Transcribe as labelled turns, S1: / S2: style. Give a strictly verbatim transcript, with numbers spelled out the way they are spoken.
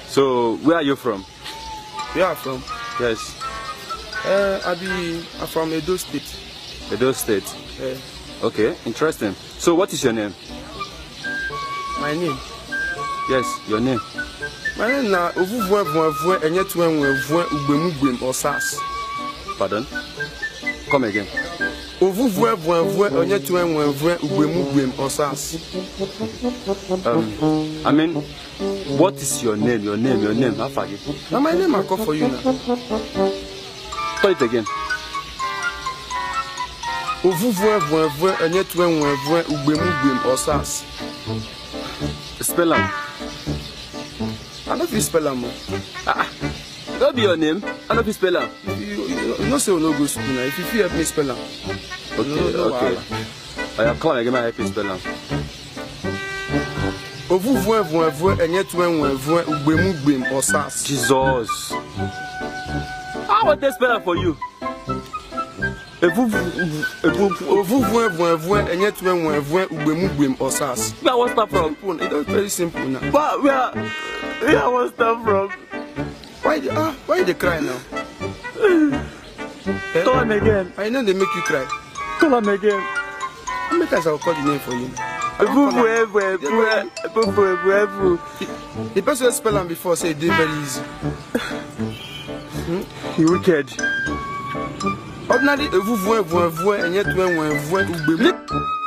S1: So, where are you from?
S2: Where are you from?
S1: Yes.
S2: Uh, I be I'm from Edo State.
S1: Edo State.
S2: Uh,
S1: okay, interesting. So, what is your name?
S2: My name?
S1: Yes, your name.
S2: My name na Ovuvwe Vwe Enye Tuenwe Vwe Ugbemu Gbem Osas.
S1: Pardon? Come again.
S2: Ovuvwe Vwe Vwe Enye Tuenwe Vwe Ugbemu Gbem Osas.
S1: Um, I mean, what is your name? Your name, your name. How far you?
S2: Now my name I call for you now.
S1: Call it again.
S2: Ovuvwe Vwe Vwe Enye Tuenwe Vwe Ugbemu Gbem Osas.
S1: Spell am.
S2: I don't feel spell am.
S1: Ah, that be your name. I don't feel spell am.
S2: You, you, you know say we no go school now. If you feel help me spell am.
S1: Okay,
S2: no, no
S1: okay. I have come again. I help you spell am.
S2: Ovuvwe Vwe Vwe Enye Tuenwe Vwe Ugbemu Gbem Osas.
S1: Jesus. How would they spell am for you?
S2: Ovuvwe Vwe Vwe Enye Tuenwe Vwe Ugbemu Gbem Osas.
S1: Where was that from?
S2: It is very simple now.
S1: But where, where was that from?
S2: Why the, ah, why they cry now?
S1: eh? Call him again.
S2: I know they make you cry.
S1: Call him again.
S2: How many times I will call the name for you? The person who spell them before said it did very easy.
S1: hmm? You wicked.
S2: Ordinarily, Ovuvwe Vwe Vwe Enye Tuenwe Vwe Ugbemu.